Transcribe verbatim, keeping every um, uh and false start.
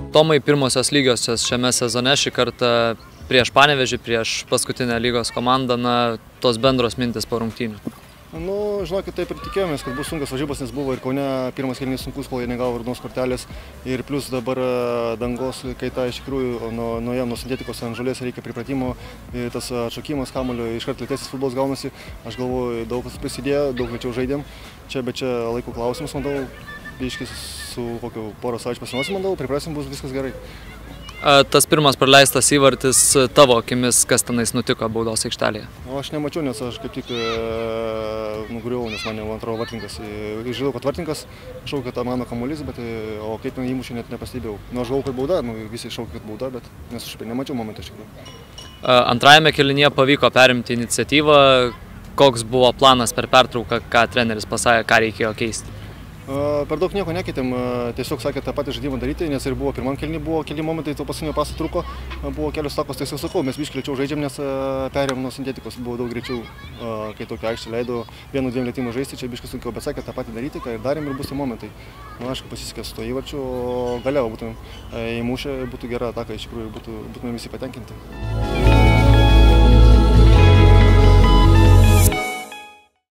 Tomai, pirmosios lygiosios šiame sezone šį kartą prieš Panevėžį, prieš paskutinę lygos komandą, na, tos bendros mintis po rungtynių. Nu, žinokit, taip ir tikėjomės, kad bus sunkios varžybos, nes buvo ir Kaune pirmas kėlinys sunkus, kol jie negavo raudonos kortelės. Ir plus dabar dangos kaita iš tikrųjų, nuo, nuo jam, nuo sintetikos ant žolės reikia pripratimo, tas atšokimas kamuolio, iškart lėtesnis futbolas gaunasi. Aš galvoju, daug kas prisidėjo, daug greičiau žaidėm. Čia, bet čia laiko klausimas, manau, biškis su kokiu porą savaičių pasiruošim, manau, priprasim, bus viskas gerai. Tas pirmas praleistas įvartis tavo akimis, kas tenais nutiko baudos aikštelėje? O aš nemačiau, nes aš kaip tik e, nugriuvau, nes man jau antrojo vartininkas. Žinau, kad vartininkas, šaukė, kad mano kamuolys, bet o kaip ten įmušė, net nepastebėjau. Nu, aš galvojau, kad bauda, nu, visi šaukė, kad bauda, bet nes aš nemačiau momentą iš tikrųjų. Antrajame kėlinyje pavyko perimti iniciatyvą. Koks buvo planas per pertrauką, ką treneris pasakė, ką reikėjo keisti? Per daug nieko nekeitėm, tiesiog sakė tą patį žaidimą daryti, nes ir buvo pirmam kėliny, buvo keli momentai, to paskutinio paso truko, buvo kelios takos, tai sakau, mes biškį greičiau žaidžiam, nes perėjom nuo sintetikos, buvo daug greičiau, kai tokia aikštė leido vienu dviem lėtimų žaisti, čia biškį sunkiau, bet sakė tą patį daryti, ką ir darėm ir bus tie momentai. Nu, aišku, pasisekė su to įvarčiu, o galiau būtumėm įmušę, būtų gera ataka, iš tikrųjų būtų, būtumėm visi patenkinti.